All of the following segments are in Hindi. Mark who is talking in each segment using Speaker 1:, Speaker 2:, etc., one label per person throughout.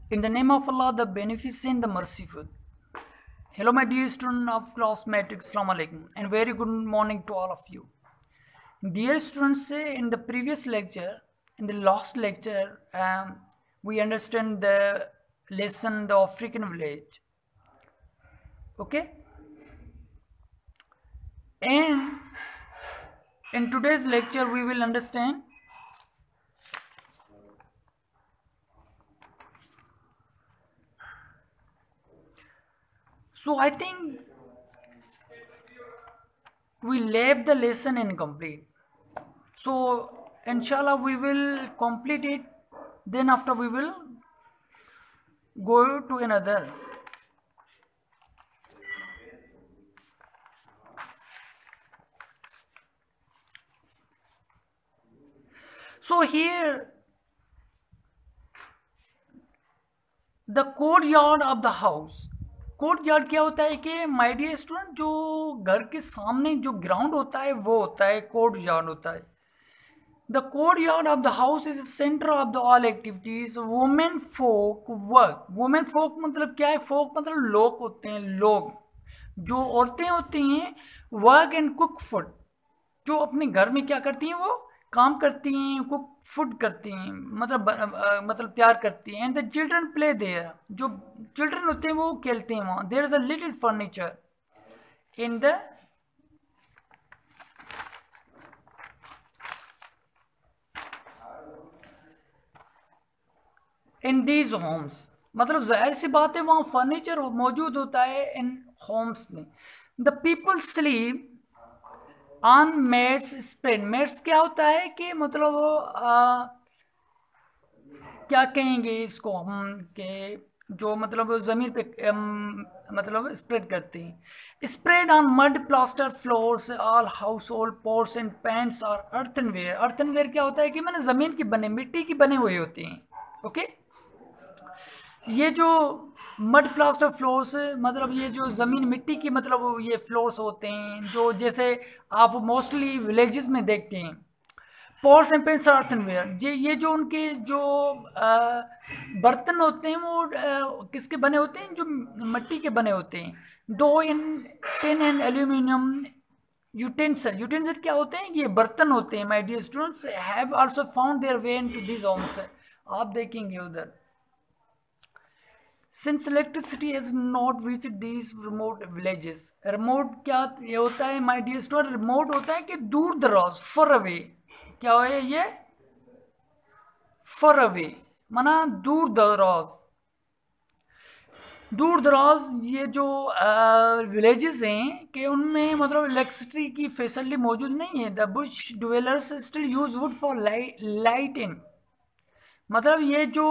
Speaker 1: In the name of Allah, the Beneficent, the Merciful. Hello, my dear student of class matrix, Assalamu alaikum, and very good morning to all of you. Dear students, in the previous lecture, in the last lecture, we understand the lesson, the African village. Okay? And in today's lecture, we will understand so I think we left the lesson incomplete. So inshallah we will complete it. Then after we will go to another. So here the courtyard of the house. Courtyard क्या होता है कि माय डियर स्टूडेंट, जो घर के सामने जो ग्राउंड होता है वो होता है कोर्टयार्ड होता है. The courtyard of the house is centre of the all activities. Women folk work. Women folk मतलब क्या है? फोक मतलब लोग होते हैं, लोग जो औरतें होती हैं. वर्क एंड कुक फूड, जो अपने घर में क्या करती हैं, वो काम करती हैं, कुक फूड करती हैं, मतलब तैयार करती हैं. And the children play there. जो चिल्ड्रन होते हैं वो खेलते हैं वहाँ. There is a little furniture in the in these homes. मतलब जाहिर सी बात है वहाँ फर्नीचर मौजूद होता है इन होम्स में. The people sleep on mats spread. Mats क्या होता है कि मतलब क्या कहेंगे इसको हम के जो मतलब ज़मीन पे मतलब स्प्रेड करते हैं. Spread on mud plaster floors all household pots and pans और अर्थनवेयर. अर्थनवेयर क्या होता है कि मैंने ज़मीन की बने, मिट्टी की बने हुए होते हैं. ओके. ये जो मड प्लास्टर फ्लोर्स मतलब ये जो ज़मीन मिट्टी की मतलब ये फ्लोर्स होते हैं, जो जैसे आप मोस्टली विलेजेस में देखते हैं. Pots and pans earthenware. ये जो उनके जो बर्तन होते हैं वो किसके बने होते हैं? जो मिट्टी के बने होते हैं. Do in tin and aluminium utensil. Utensil क्या होते हैं? ये बर्तन होते हैं. My dear students have also found their way into this homes. आप देखेंगे उधर. Since electricity has not reached these remote villages. remote क्या ये होता है my dear student? remote होता है कि दूर दराज, far away. क्या है ये? far away माना दूर दराज. दूर दराज ये जो विलेजेस हैं कि उनमें मतलब इलेक्ट्रिसिटी की फैसिलिटी मौजूद नहीं है. The bush dwellers still use wood for lighting. मतलब ये जो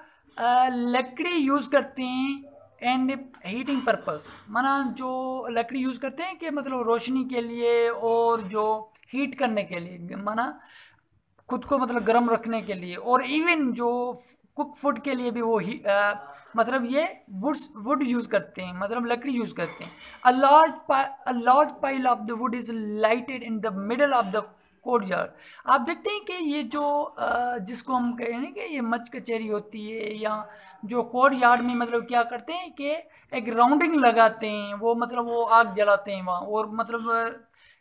Speaker 1: लकड़ी यूज़ करते हैं एंड हीटिंग पर्पस. माना जो लकड़ी यूज़ करते हैं कि मतलब रोशनी के लिए और जो हीट करने के लिए, माना खुद को मतलब गर्म रखने के लिए, और इवन जो कुक फूड के लिए भी वो मतलब ये वुड यूज़ करते हैं, मतलब लकड़ी यूज़ करते हैं. A large pile of the wood is lighted in the middle of the courtyard. आप देखते हैं कि ये जो जिसको हम कहें कि ये मच कचहरी होती है, या जो कोर्टयार्ड में मतलब क्या करते हैं कि एक राउंडिंग लगाते हैं, वो मतलब वो आग जलाते हैं वहाँ, और मतलब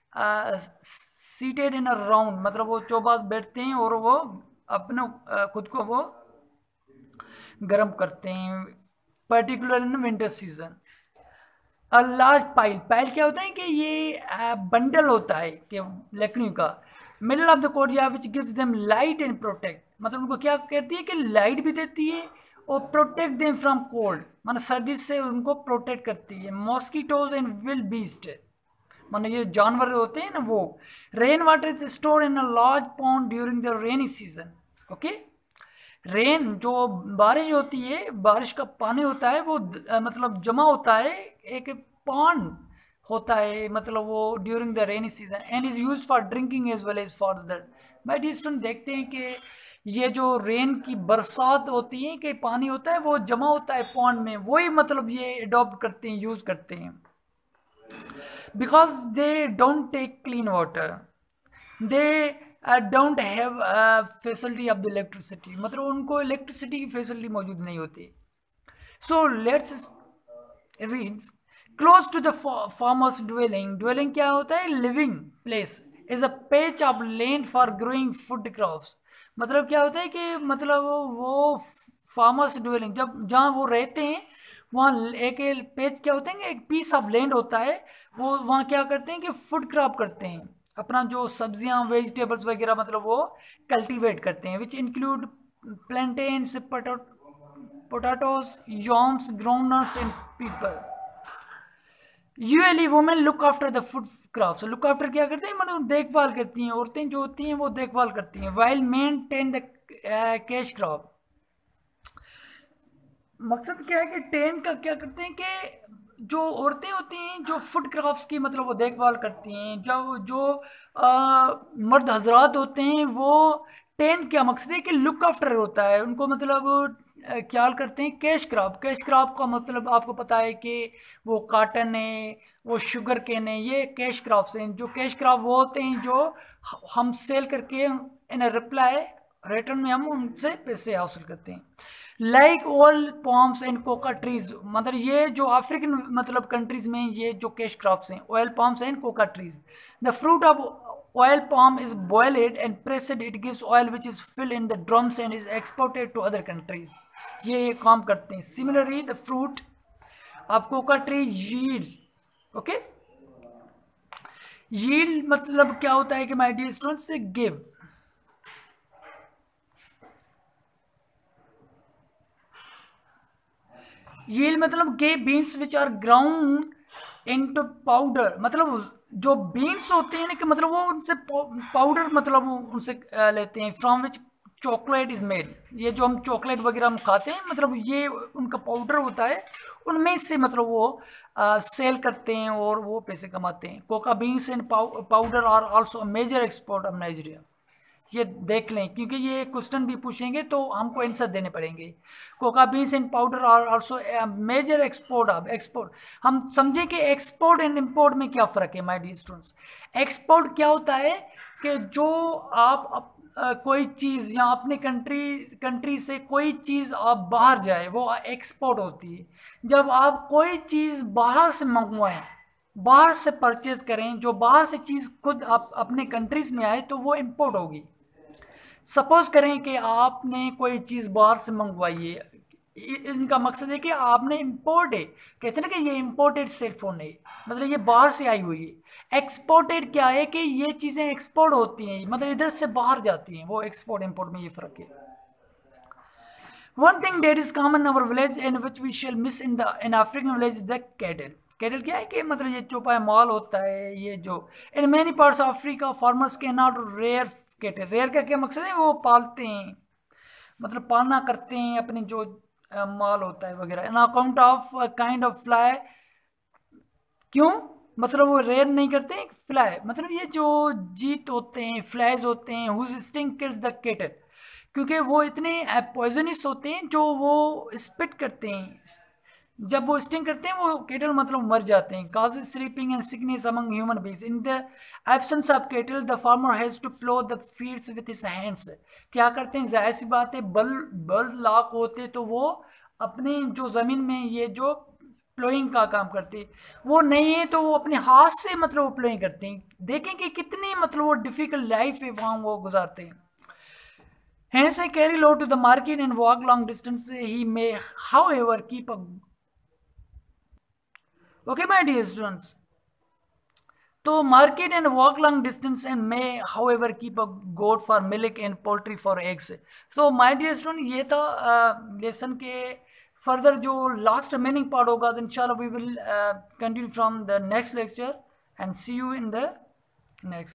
Speaker 1: सीटेड इन अ राउंड, मतलब वो चौबास बैठते हैं और वो अपने खुद को वो गर्म करते हैं, particular in winter season. A large pile. Pile क्या होता है कि ये बंडल होता है कि लकड़ियों का. Middle of the courtyard which gives them light and protect. मतलब उनको क्या करती है कि लाइट भी देती है और प्रोटेक्ट देम फ्रॉम कोल्ड, मतलब सर्दी से उनको प्रोटेक्ट करती है. मॉस्किटोज एंड विल बीस्ट, मतलब ये जानवर होते हैं ना वो. Rain water is store in a large pond during the rainy season. Okay. Rain जो बारिश होती है, बारिश का पानी होता है वो मतलब जमा होता है एक पॉन्ड होता है, मतलब वो during the rainy season, and is use for drinking as well as for that. मैं स्टूडेंट देखते हैं कि ये जो रेन की बरसात होती है कि पानी होता है वो जमा होता है पॉन्ड में, वही मतलब ये अडॉप्ट करते हैं, यूज़ करते हैं. Because they don't take clean water, they don't have facility of the electricity. मतलब उनको इलेक्ट्रिसिटी की फैसिलिटी मौजूद नहीं होती. So let's read. Close to the farmer's dwelling. Dwelling क्या होता है? Living place is a patch of land for growing food crops. मतलब क्या होता है कि मतलब वो फार्मर्स ड्वेलिंग जब जहाँ वो रहते हैं वहाँ एक पेज क्या होते हैं, एक पीस ऑफ लैंड होता है, वो वहाँ क्या करते हैं कि फूड क्रॉप करते हैं, अपना जो सब्जियां वेजिटेबल्स वगैरह मतलब वो कल्टीवेट करते हैं, which include plantains, potatoes, yams, groundnuts and people. Usually women look after the food crops. Look after क्या करते हैं, मतलब देखभाल करती हैं, औरतें जो होती हैं वो देखभाल करती हैं. While maintain the cash crop. मकसद क्या है कि टेन का क्या करते हैं कि जो औरतें होती हैं जो फूड क्रॉप्स की मतलब वो देखभाल करती हैं, जो जो मर्द हजरात होते हैं वो टेन क्या मकसद है कि लुक आफ्टर होता है उनको, मतलब ख्याल करते हैं कैश क्रॉप. कैश क्रॉप का मतलब आपको पता है कि वो काटन है, वो शुगर केन है, ये कैश क्रॉप्स हैं. जो कैश क्रॉप वो होते हैं जो हम सेल करके इन रिप्लाई रिटर्न में हम उनसे पैसे हासिल करते हैं. Like oil palms and cocoa trees. मतलब ये जो अफ्रीकन मतलब कंट्रीज में ये जो कैश क्रॉप्स हैं, oil palms and cocoa trees. The fruit of oil palm is boiled and pressed. It gives oil which is filled in the drums and is exported to other countries. ये काम करते हैं. Similarly, the fruit of coca tree yield. Okay? Yield मतलब क्या होता है कि my dear students से give. Yield मतलब के beans which are ground into powder. मतलब जो बीन्स होते हैं ना कि मतलब वो उनसे पाउडर मतलब उनसे लेते हैं. From which chocolate is made. ये जो हम चॉकलेट वगैरह हम खाते हैं मतलब ये उनका पाउडर होता है, उनमें से मतलब वो सेल करते हैं और वो पैसे कमाते हैं. Cocoa beans and powder are also major export of Nigeria. ये देख लें क्योंकि ये क्वेश्चन भी पूछेंगे तो हमको आंसर देने पड़ेंगे. Cocoa beans and powder are also major export of. Export हम समझें कि एक्सपोर्ट एंड इंपोर्ट में क्या फ़र्क है माय डियर स्टूडेंट्स. एक्सपोर्ट क्या होता है कि जो आप कोई चीज़ या अपने कंट्री से कोई चीज़ आप बाहर जाए वो एक्सपोर्ट होती है. जब आप कोई चीज़ बाहर से मंगवाएं, बाहर से परचेज करें, जो बाहर से चीज़ खुद आप अपने कंट्रीज में आए तो वो इंपोर्ट होगी. सपोज करें कि आपने कोई चीज़ बाहर से मंगवाई है, इनका मकसद है कि आपने इंपोर्ट है, कहते हैं ना कि ये इंपोर्टेड सेलफोन है, मतलब ये बाहर से आई हुई है. एक्सपोर्टेड क्या है कि ये चीज़ें एक्सपोर्ट होती हैं, मतलब इधर से बाहर जाती हैं. वो एक्सपोर्ट इंपोर्ट में ये फ़र्क है. One thing that is common in our village and which we shall miss in African village is the cattle. Cattle क्या है कि मतलब ये चौपाया माल होता है, ये जो in many parts of Africa farmers can not rear cattle. Rear का क्या मकसद है, वो पालते हैं मतलब पालना करते हैं अपने जो माल होता है वगैरह. In account of kind of fly. क्यों मतलब वो रेयर नहीं करते हैं फ्लाई, मतलब ये जो जीत होते हैं फ्लाइज होते हैं whose sting kills the cattle, क्योंकि वो इतने पॉइजनस होते हैं जो वो स्पिट करते हैं. जब वो स्टिंग करते हैं वो केटल मतलब मर जाते हैं. Cause sleeping and sickness among human beings. In the absence of cattle the farmer has to plough the fields with his hands. क्या करते हैं, जाहिर सी बात है बल लाक होते तो वो अपने जो ज़मीन में ये जो प्लोइंग का काम करते हैं, वो नहीं है तो वो अपने हाथ से मतलब वो प्लोइंग करते हैं. देखें कि कितनी मतलब वो डिफ़िकल्ट लाइफ है वहाँ वो गुजारते हैं. Hence, I carry load to the market and walk long distance. He may, however, keep a. Okay, my dear students. तो market and walk long distance and may, however, keep a goat for milk and poultry for eggs. So, my dear students, ये था लेसन के further जो last remaining part होगा, तो inshallah we will continue from the next lecture and see you in the next.